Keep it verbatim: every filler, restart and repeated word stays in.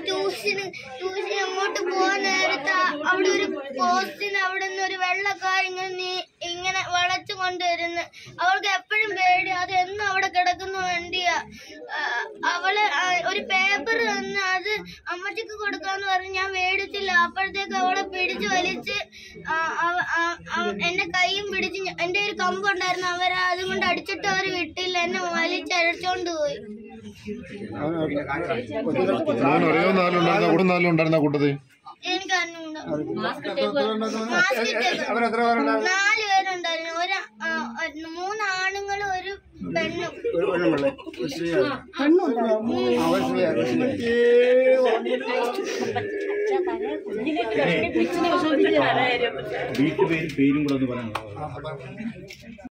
ട്യൂഷന് ട്യൂഷന് അങ്ങോട്ട് പോകാൻ നേരത്തെ അവിടെ ഒരു പോസ്റ്റിന് അവിടെ നിന്ന് ഒരു വെള്ളക്കാർ ഇങ്ങനെ നീ ഇങ്ങനെ വളച്ചു കൊണ്ടുവരുന്നു. അവൾക്ക് എപ്പോഴും പേടി, അത് എന്നും അവിടെ കിടക്കുന്ന വേണ്ടിയാ. അവള് ഒരു പേപ്പർ തന്ന് അത് അമ്മച്ചിക്ക് കൊടുക്കാന്ന് പറഞ്ഞ് ഞാൻ മേടിച്ചില്ല. അപ്പോഴത്തേക്ക് അവളെ പിടിച്ചു വലിച്ച് എന്റെ കൈയും പിടിച്ച്, എന്റെ ഒരു കമ്പുണ്ടായിരുന്നു, അവര് അതുകൊണ്ട് അടിച്ചിട്ട് അവർ വിട്ടില്ല, എന്നെ വലിച്ചഴച്ചോണ്ട് പോയി. എനിക്ക് അറിഞ്ഞൂടാ. നാല് പേരുണ്ടായിരുന്നു, ഒരു മൂന്ന് ആണുങ്ങളും ഒരു പെണ്ണും. വീട്ടുപേരും പേരും കൂടെ ഒന്ന് പറയാം.